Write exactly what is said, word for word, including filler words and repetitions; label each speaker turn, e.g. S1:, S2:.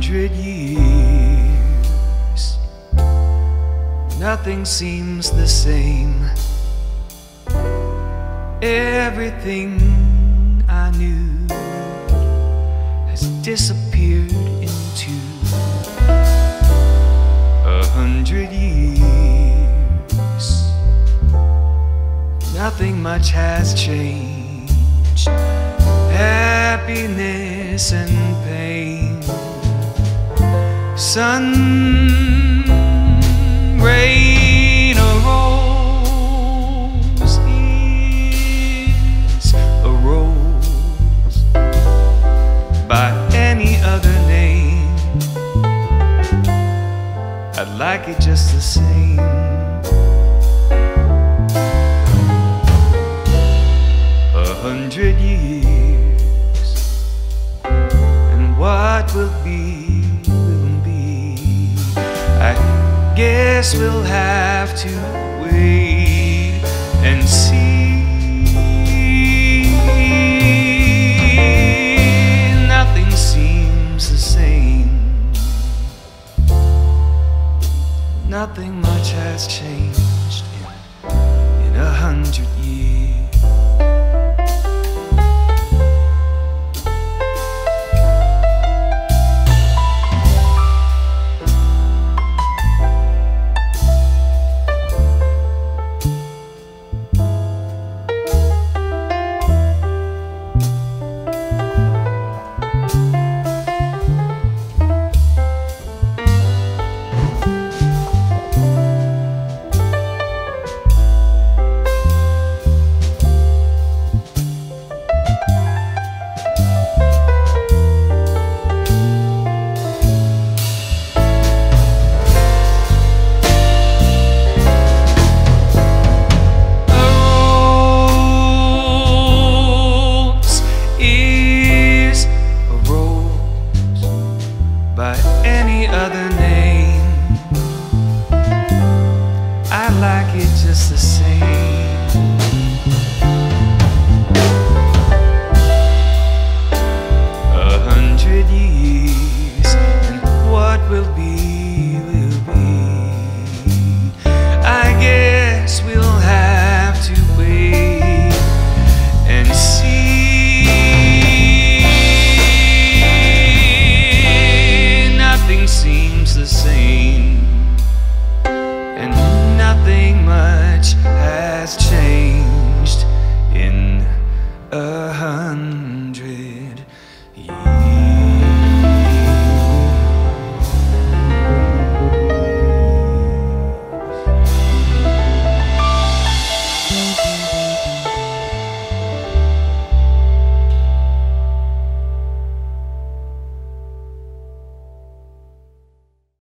S1: hundred years, nothing seems the same. Everything I knew has disappeared into a hundred years. Nothing much has changed. Happiness and pain, sun, rain, or rose is a rose. By any other name, I'd like it just the same. A hundred years, and what will be, will be. I guess we'll have to wait and see. Nothing seems the same. Nothing much has changed in, in a hundred years.